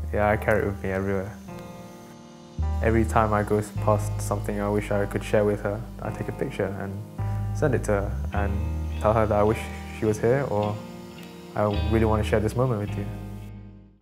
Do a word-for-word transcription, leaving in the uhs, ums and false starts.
Yeah, I carry it with me everywhere. Every time I go past something I wish I could share with her, I take a picture and send it to her and tell her that I wish she was here, or I really want to share this moment with you.